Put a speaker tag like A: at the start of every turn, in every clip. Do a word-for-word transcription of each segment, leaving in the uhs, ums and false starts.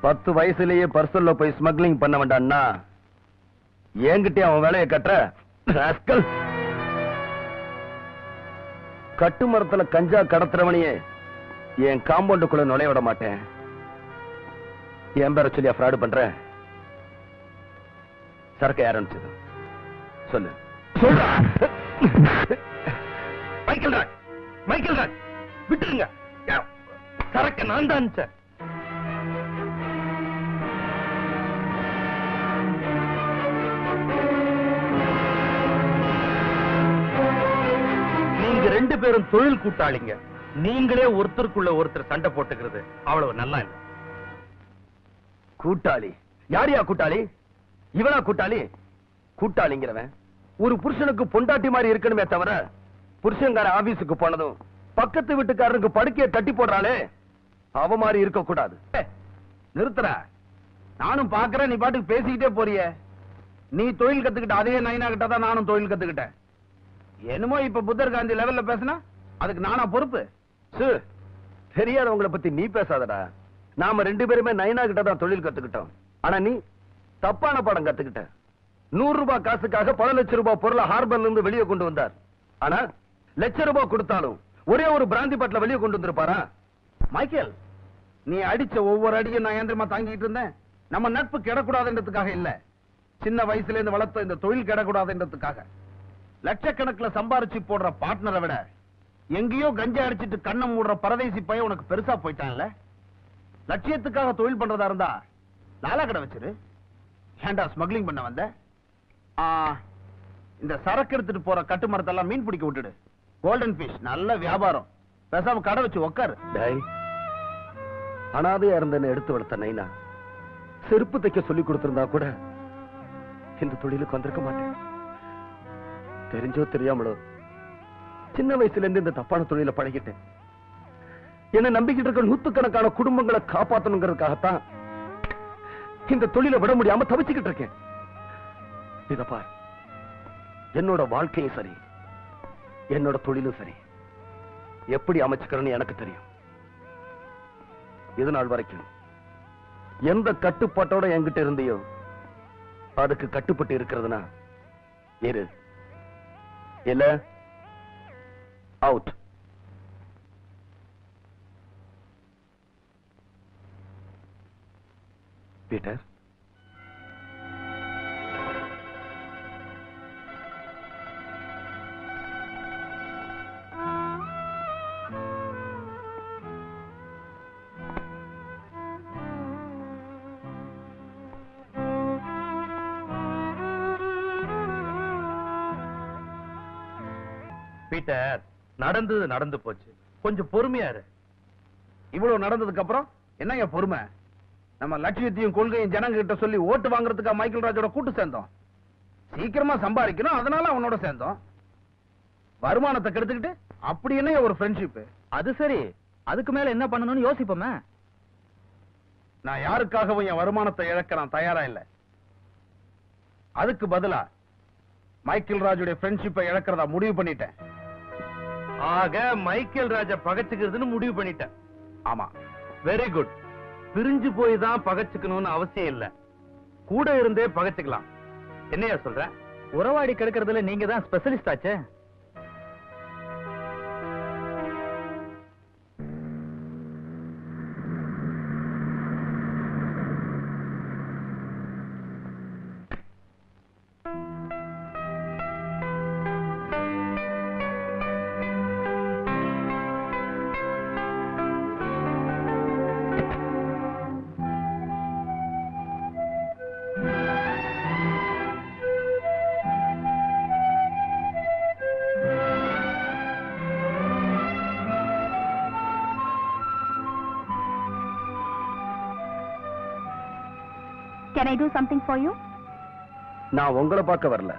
A: பத்து வயசுலயே பர்சல்ல போய் ஸ்மக்லிங் பண்ண வேண்டாம்னா என்கிட்ட அவன் வேலையை கட்டுற ராஸ்கல். கட்டு மரத்துல கஞ்சா கடத்துறவனையே என் காம்பவுண்டுக்குள்ள நுழைய விட மாட்டேன். என் பேர சொல்லியா ஃப்ராடு பண்ற? சரக்கு யார் அனுப்பிச்சது சொல்லு. சொல்றா. மைக்கேல் ராஜ், மைக்கேல் ராஜ் விட்டுருங்க. சரக்கு நான் தான் அனுப்பிச்சேன். நீங்க ரெண்டு பேரும் தொழில் கூட்டாளிங்க. நீங்களே ஒருத்தருக்குள்ள ஒருத்தர் சண்டை போட்டுக்கிறது அவ்வளவு நல்லா இல்ல. கூட்டாளி யாரியா கூட்டாளி? இவனா கூட்டாளி? கூட்டாளிங்கிறவன் ஒரு புருஷனுக்கு பொண்டாட்டி மாதிரி இருக்கணுமே தவிர புருஷன்கார ஆபீஸுக்கு போனதும் பக்கத்து வீட்டுக்காரருக்கு படுக்கையை தட்டி போடுறாளே அவ மாதிரி இருக்க கூடாது. நிறுத்துற. நானும் பாக்குறேன், நீ பாட்டுக்கு பேசிக்கிட்டே போறிய. நீ தொழில் கத்துக்கிட்ட அதே நைனா கிட்ட தான் நானும் தொழில் கத்துக்கிட்டேன். என்னமோ இப்ப புத்தர் காந்தி லெவல்ல பேசினா அதுக்கு நானா பொறுப்பு? தெரியாதவங்களை பத்தி நீ பேசாதடா. நாம ரெண்டு பேருமே நைனா கிட்ட தான் தொழில் கத்துக்கிட்டோம். ஆனா நீ தப்பான பாடம் கத்துக்கிட்ட. நூறு ரூபாய் காசுக்காக பல லட்சம் ரூபாய் பொருளை ஹார்பர்ல இருந்து வெளியே கொண்டு வந்தார். ஆனா லட்சம் ரூபாய் கொடுத்தாலும் ஒரே ஒரு பிராந்தி பாட்டில வெளியே கொண்டு வந்திருப்பாரா? மைக்கேல், நீ அடிச்ச ஒவ்வொரு அடியும் நான் ஏந்திரமா தாங்கிட்டு இருந்தேன். நம்ம நட்பு கெடக்கூடாதுன்றதுக்காக இல்ல, சின்ன வயசுல இருந்து வளர்த்த இந்த தொழில் கெடக்கூடாதுன்றதுக்காக. லட்சக்கணக்கில் சம்பாரிச்சு போடுற பார்ட்னரை விட எங்கேயோ கஞ்சா அடிச்சிட்டு கண்ணம் மூடுற பரதேசி பையன் உனக்கு பெருசா போயிட்டான்ல. லட்சியத்துக்காக தொழில் பண்றதா இருந்தா லாலா கடை வச்சிரு. ஏண்டா ஸ்மக்லிங் பண்ண வந்த? இந்த சரக்கு எடுத்துட்டு போற கட்டு மரத்தெல்லாம் மீன் பிடிக்க விட்டுடு. கோல்டன் பிஷ் நல்ல வியாபாரம். பேசாம கடை வச்சு உட்காரு. அனாதையா இருந்த எடுத்து வளர்த்த நைனா செருப்பு தைக்க சொல்லி கொடுத்திருந்தா கூட இந்த தொழிலுக்கு வந்திருக்க மாட்டேன். தெரிஞ்சோ தெரியாமலோ சின்ன வயசுல இருந்து இந்த தப்பான தொழில பழகிட்டேன். என்ன நம்பிக்கிட்டு இருக்க நூத்துக்கணக்கான குடும்பங்களை காப்பாற்றணுங்கிறதுக்காகத்தான் இந்த தொழிலை விட முடியாம தவிச்சுக்கிட்டு இருக்கேன். இத பார், என்னோட வாழ்க்கையும் சரி என்னோட தொழிலும் சரி எப்படி அமைச்சுக்கிறேன்னு எனக்கு தெரியும். இது நாள் வரைக்கும் எந்த கட்டுப்பாட்டோட என்கிட்ட இருந்தியோ அதுக்கு கட்டுப்பட்டு இருக்கிறதுனா இரு, இல்ல அவுட். பீட்டர், பீட்டர், நடந்தது நடந்து போச்சு. கொஞ்சம் பொறுமையா இரு. இவ்வளவு நடந்ததுக்கு அப்புறம் என்ன பொறுமை? நம்ம லட்சியத்தையும் கொள்கையும் ஜனங்க கிட்ட சொல்லி ஓட்டு வாங்குறதுக்கா மைக்கேல் ராஜோட கூட்டு சேர்ந்தோம். சீக்கிரமா சம்பாதிக்கணும், அதனால அவனோட சேர்ந்தோம். வருமானத்தை கெடுத்துக்கிட்டு அப்படி என்ன ஒரு ஃப்ரெண்ட்ஷிப்? அது சரி, அதுக்கு மேல என்ன பண்ணணும்னு யோசிப்போமே. நான் யாருக்காகவும் என் வருமானத்தை இழக்க நான் தயாரா இல்லை. அதுக்கு பதிலா மைக்கேல் ராஜுடைய ஃப்ரெண்ட்ஷிப்பை இழக்கிறதா முடிவு பண்ணிட்டேன். ஆக மைக்கேல் ராஜ பகச்சுக்கிறதுன்னு முடிவு பண்ணிட்டேன். ஆமா, வெரி குட். பிரிஞ்சு போய் தான் பகச்சுக்கணும்னு அவசியம் இல்ல, கூட இருந்தே பகச்சுக்கலாம். என்னையா சொல்ற? உறவாடி கெடுக்கிறதுல நீங்க தான் ஸ்பெஷலிஸ்ட் ஆச்சே.
B: Can I do something for you?
A: நான் உங்களை பார்க்க வரல.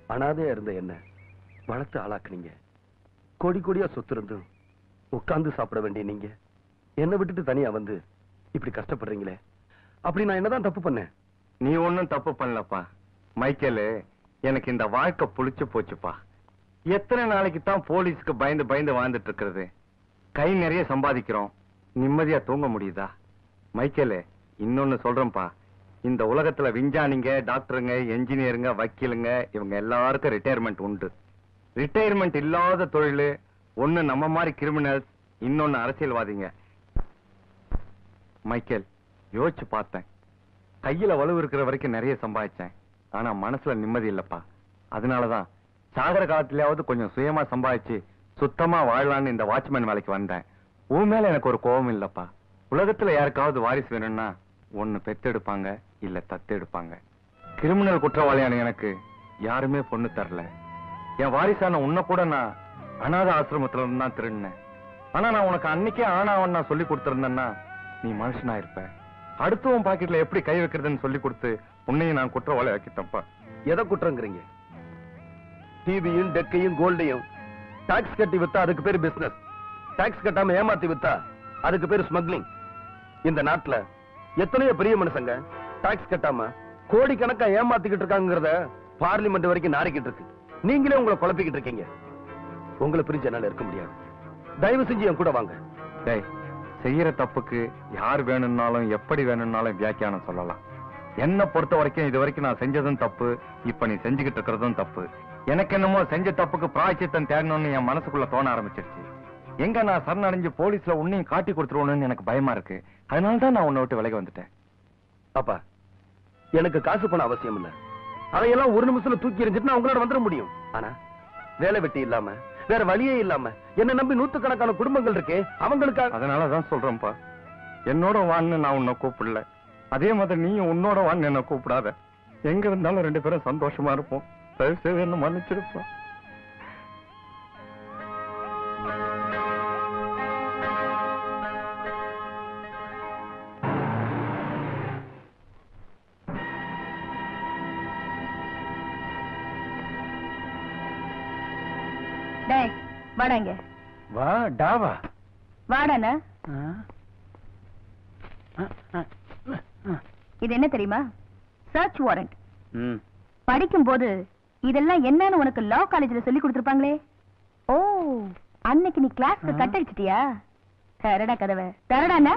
A: அனாதையா இருந்த என்ன வளர்த்து ஆளாக்குனீங்க. கோடி கோடியா சொத்து இருந்தும் உட்கார்ந்து சாப்பிட வேண்டிய நீங்க என்ன விட்டுட்டு தனியா வந்து இப்படி கஷ்டப்படுறீங்களே. அப்படி நான் என்னதான் தப்பு பண்ணேன்?
C: நீ ஒன்னும் தப்பு பண்ணலப்பா மைக்கேலு. எனக்கு இந்த வாழ்க்கை புளிச்சு போச்சுப்பா. எத்தனை நாளைக்கு தான் போலீஸ்க்கு பயந்து பயந்து வாழ்ந்துட்டு இருக்கிறது? கை நிறைய சம்பாதிக்கிறோம், நிம்மதியா தூங்க முடியுதா? மைக்கேலு, இன்னொன்னு சொல்றேன்ப்பா, இந்த உலகத்துல விஞ்ஞானிங்க, டாக்டருங்க, என்ஜினியருங்க, வக்கீலுங்க இவங்க எல்லாருக்கும் ரிட்டையர்மெண்ட் உண்டு. ரிட்டையர்மெண்ட் இல்லாத தொழில் ஒண்ணு நம்ம மாதிரி கிரிமினல்ஸ், இன்னொன்னு அரசியல்வாதிங்க. மைக்கேல், யோசிச்சு பார்த்தேன். கையில வலு இருக்கிற வரைக்கும் நிறைய சம்பாதிச்சேன், ஆனா மனசுல நிம்மதி இல்லப்பா. அதனாலதான் சாகர காலத்திலேயாவது கொஞ்சம் சுயமா சம்பாதிச்சு சுத்தமா வாழலான்னு இந்த வாட்ச்மேன் வேலைக்கு வந்தேன். உன் மேல எனக்கு ஒரு கோபம் இல்லப்பா. உலகத்துல யாருக்காவது வாரிசு வேணும்னா ஒண்ணு பெத்தெடுப்பாங்க, இல்ல தத்தெடுப்பாங்க. கிரிமினல் குற்றவாளியான எனக்கு யாருமே பொண்ணு தரல. என் வாரிசான உன்ன கூட நான் அநாத ஆசிரமத்துல இருந்து தான் திருடினேன். ஆனா நான் உனக்கு அன்னைக்கே ஆனாவன் நான் சொல்லி கொடுத்திருந்தேன்னா நீ மனுஷனா இருப்ப. அடுத்தவன் பாக்கெட்ல எப்படி கை வைக்கிறதுன்னு சொல்லி கொடுத்து உன்னையும் நான் குற்றவாளி ஆக்கிட்டப்பா.
A: எதை குற்றங்கிறீங்க? டிவியும் டெக்கையும் கோல்டையும் டாக்ஸ் கட்டி வித்தா அதுக்கு பேரு பிசினஸ், டாக்ஸ் கட்டாம ஏமாத்தி வித்தா அதுக்கு பேரு ஸ்மக்லிங். இந்த நாட்டுல எத்தனையோ பெரிய மனுஷங்க டாக்ஸ் கட்டாம கோடிக்கணக்கா ஏமாத்திக்கிட்டு இருக்காங்கிறத பார்லிமெண்ட் வரைக்கும் நாரிக்கிட்டு இருக்கு. நீங்களே உங்களை குழப்பிக்கிட்டு இருக்கீங்க. உங்களை பிரிஞ்ச என்னால இருக்க முடியாது. தயவு செஞ்சு என் கூட வாங்க.
C: டேய், செய்யற தப்புக்கு யார் வேணும்னாலும் எப்படி வேணும்னாலும் வியாக்கியானம் சொல்லலாம். என்ன பொறுத்த வரைக்கும் இது வரைக்கும் நான் செஞ்சதும் தப்பு, இப்ப நீ செஞ்சுக்கிட்டு இருக்கிறதும் தப்பு. எனக்கு என்னமோ செஞ்ச தப்புக்கு பிராயச்சித்தம் தேடணும்னு என் மனசுக்குள்ள தோண ஆரம்பிச்சிருச்சு. எங்க நான் சரணடைஞ்சு போலீஸ்ல உன்னையும் காட்டி கொடுத்துருவோன்னு எனக்கு பயமா இருக்கு. அதனாலதான் நான் உன்னை விட்டு விலகி வந்துட்டேன்.
A: அப்பா, எனக்கு காசு பண்ண அவசியம் இல்ல. அதையெல்லாம் ஒரு நிமிஷத்துல தூக்கி எறிஞ்சிட்டு நான் உங்களோட வந்துட முடியும். ஆனா வேலை வெட்டி இல்லாம வேற வழியே இல்லாம என்ன நம்பி நூத்துக்கணக்கான குடும்பங்கள் இருக்கே, அவங்களுக்காக.
C: அதனாலதான் சொல்றேன்ப்பா, என்னோட வான்னு நான் உன்னை கூப்பிடல. அதே மாதிரி நீயும் உன்னோட வான்னு என்ன கூப்பிடாத. எங்க இருந்தாலும் ரெண்டு பேரும் சந்தோஷமா இருப்போம். தயவு செய்து என்ன மன்னிச்சிருப்போம்.
B: டேய், வாடாங்க.
A: வா டாவா.
B: வாடாண்ணா. இது என்ன தெரியுமா? Search warrant. படிக்கும் போது இதெல்லாம் என்னன்னு உனக்கு லா காலேஜ்ல சொல்லி கொடுத்திருப்பாங்களே. ஓ, அன்னைக்கு நீ கிளாஸ்க்கு கட் அடிச்சிட்டியா? தரடா கதவை தரடாண்ணா.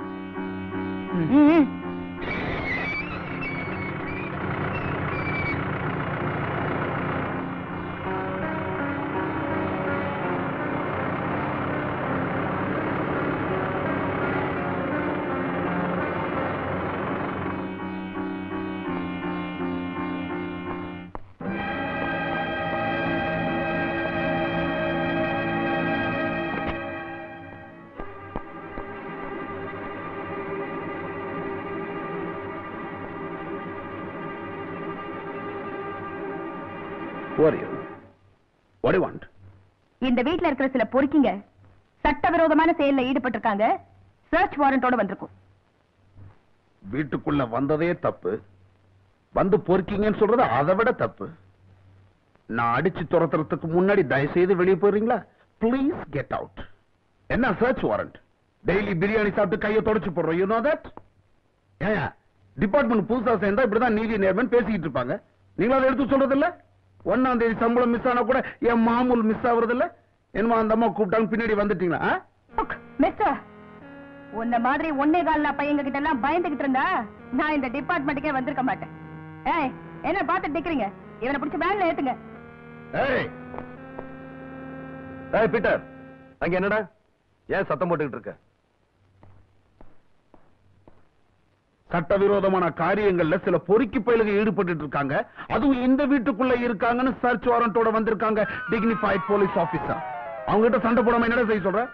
A: What do you want?
B: இந்த வீட்ல இருக்கிற சில பொறுக்கிங்க சட்டவிரோதமான செயல்ல ஈடுபட்டிருக்காங்க. சர்ச் வாரண்டோட வந்திருக்கும்.
A: வீட்டுக்குள்ள வந்ததே தப்பு, வந்து பொறுக்கிங்கன்னு சொல்றது அதை விட தப்பு. நான் அடிச்சு துரத்துறதுக்கு முன்னாடி தயவு செய்து வெளியே போறீங்களா? Please get out. என்ன சர்ச் வாரண்ட்? டெய்லி பிரியாணி சாப்பிட்டு கையை தொடச்சு போடுறோம். You know that? ஏன் டிபார்ட்மெண்ட் புதுசா சேர்ந்தா இப்படிதான் நீதி நேர்மன் பேசிக்கிட்டு இருப்பாங்க. நீங்களும் அதை எடுத்து சொல்றது இல்ல? ஒன்னாம் தேதி சம்பளம் மிஸ் ஆனா கூட என் மாமூல் மிஸ் ஆகுறது இல்ல? என்னமா அந்த அம்மா கூப்பிட்டாங்க பின்னாடி வந்துட்டீங்களா?
B: மிஸ்டர், உன்ன மாதிரி ஒன்னே கால பையங்க கிட்ட எல்லாம் பயந்துகிட்டு இருந்தா நான் இந்த டிபார்ட்மெண்ட்டுக்கே வந்திருக்க மாட்டேன். ஏய், என்ன பார்த்துட்டு நிக்கிறீங்க? இவனை பிடிச்சு வேன்ல ஏத்துங்க.
A: ஏய் ஏய் பீட்டர், அங்க என்னடா ஏன் சத்தம் போட்டுக்கிட்டு இருக்க? சட்டவிரோதமான காரியங்கள்ல சில பொறுக்கி பயலுக ஈடுபட்டு இருக்காங்க. அதுவும் இந்த வீட்டுக்குள்ள இருக்காங்கன்னு சர்ச் வாரண்டோட வந்திருக்காங்க. Dignified police officer. அவங்க கிட்ட சண்டை போடாம என்னடா செய்ய சொல்ற?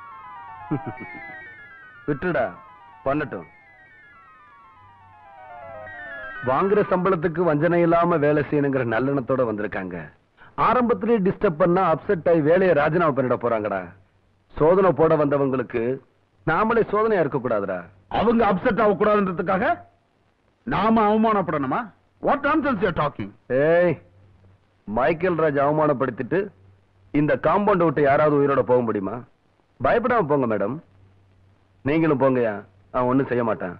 A: விட்டுடா, பண்ணட்டும். வாங்குற சம்பளத்துக்கு வஞ்சனை இல்லாம வேலை செய்யணுங்கிற நல்லெண்ணத்தோட வந்திருக்காங்க. ஆரம்பத்திலே டிஸ்டர்ப் பண்ணா அப்செட் ஆகி வேலையை ராஜினாமா பண்ணிட போறாங்கடா. சோதனை போட வந்தவங்களுக்கு நாமளே சோதனையா இருக்க கூடாதுடா. அவங்க அப்செட் ஆக கூடாதுன்றதுக்காக நாம அவமானப்படணுமா? What nonsense you are talking? ஏய், மைக்கேல் ராஜ் அவமானப்படுத்திட்டு இந்த காம்பவுண்ட் விட்டு யாராவது உயிரோட போக முடியுமா? பயப்படாம போங்க மேடம். நீங்களும் போங்கயா, அவன் ஒண்ணும் செய்ய மாட்டான்.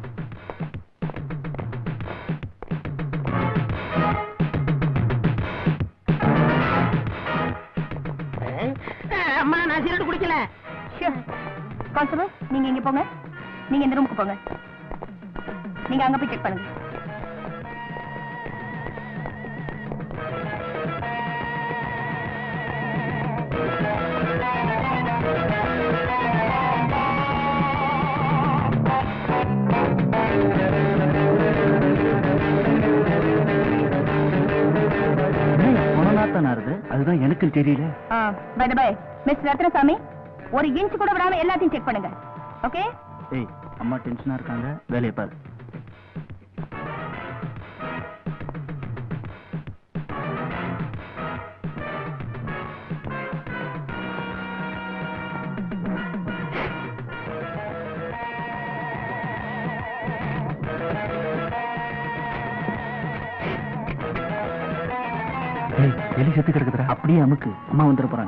D: அம்மா நான் சிகரெட் குடிக்கல.
B: கான்ஸ்டபிள், நீங்க இங்க போங்க. நீங்க இந்த ரூமுக்கு போங்க. நீங்க அங்க போய் செக் பண்ணுங்க.
E: அதுதான் எனக்கு தெரியல.
B: பை பை மிஸ் ரத்னசாமி, ஒரு இன்ச் கூட விடாம எல்லாத்தையும் செக் பண்ணுங்க. ஓகே?
E: ஏய், அம்மா டென்ஷனா இருக்காங்க, வேலையை பாரு. எலி செத்து கிடக்குதுடா. அப்படியே அமுக்கு, அம்மா வந்துட போறாங்க.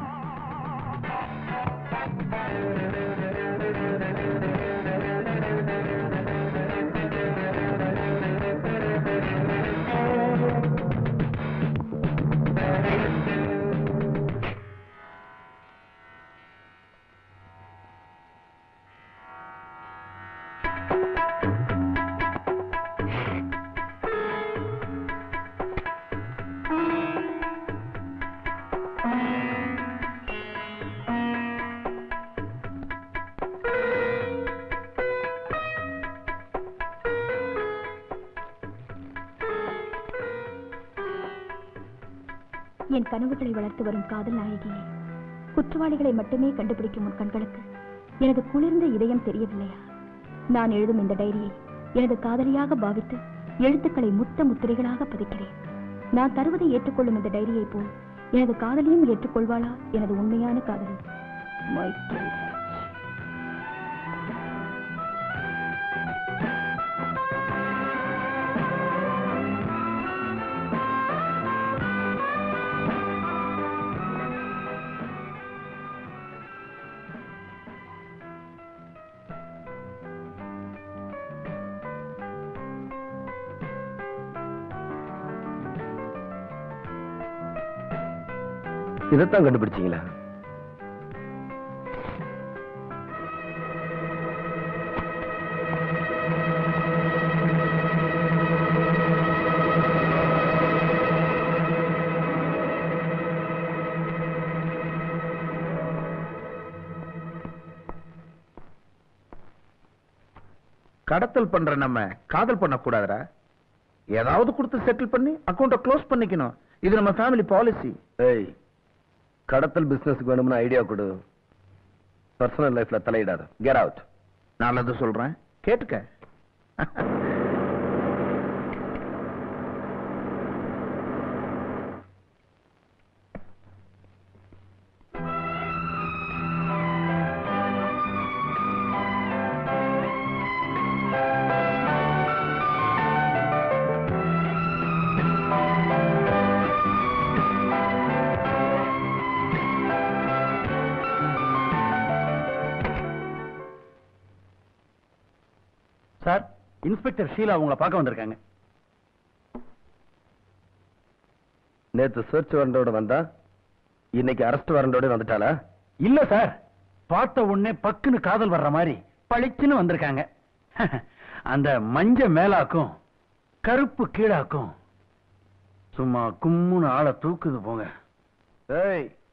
B: என் கனவுகளை வளர்த்து வரும் காதல் நாயகியே, குற்றவாளிகளை மட்டுமே கண்டுபிடிக்கும் உன் கண்களுக்கு எனது குளிர்ந்த இதயம் தெரியவில்லையா? நான் எழுதும் இந்த டைரியை எனது காதலியாக பாவித்து எழுத்துக்களை முத்த முத்திரைகளாக பதிக்கிறேன். நான் தருவதை ஏற்றுக்கொள்ளும் இந்த டைரியை போல் எனது காதலியும் ஏற்றுக்கொள்வாளா எனது உண்மையான காதலி மைக்கேல் ராஜ்.
A: இதைத்தான் கண்டுபிடிச்சீங்களா?
F: கடத்தல் பண்ற நம்ம காதல் பண்ண கூடாதுடா. ஏதாவது கொடுத்து செட்டில் பண்ணி அக்கவுண்ட க்ளோஸ் பண்ணிக்கணும். இது நம்ம ஃபேமிலி பாலிசி.
A: ஏய், கடத்தல் பிசினஸ்க்கு வேணும்னு ஐடியா கொடு. பர்சனல் லைஃப்ல தலையிடாத. Get out.
F: நல்லது சொல்றேன், கேட்டுக்க.
E: சார், இன்ஸ்பெக்டர் ஷீலா உங்களை பார்க்க வந்திருக்காங்க.
A: நேத்து சர்ச் வாரண்டோட வந்தா, இன்னைக்கு அரெஸ்ட் வாரண்டோட வந்துட்டாளா?
E: இல்ல சார், பார்த்த உடனே பக்குன்னு காதல் வர்ற மாதிரி பளிச்சுன்னு வந்திருக்காங்க. அந்த மஞ்ச மேலாக்கும் கருப்பு கீழாக்கும் சும்மா கும்முன்னு ஆளை தூக்குது போங்க.
A: ஏய்,